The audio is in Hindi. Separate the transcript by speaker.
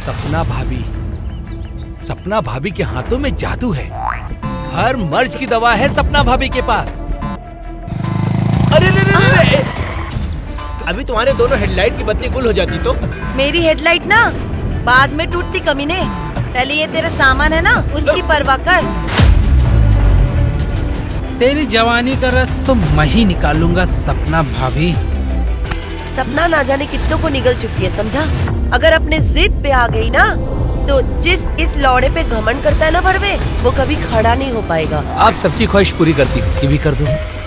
Speaker 1: सपना भाभी के हाथों में जादू है। हर मर्ज की दवा है सपना भाभी के पास। अरे रे।
Speaker 2: अभी तुम्हारे दोनों हेडलाइट की बत्ती गुल हो जाती तो?
Speaker 3: मेरी हेडलाइट ना बाद में टूटती कमीने, पहले ये तेरा सामान है ना उसकी परवाह कर।
Speaker 4: तेरी जवानी का रस तो मैं ही निकालूंगा सपना भाभी।
Speaker 3: सपना ना जाने कितनों को निगल चुकी है, समझा? अगर अपने जिद पे आ गई ना तो जिस इस लौड़े पे घमंड करता है ना भरवे, वो कभी खड़ा नहीं हो पाएगा।
Speaker 1: आप सबकी ख्वाहिश पूरी करती हूँ, ये भी कर दूँ।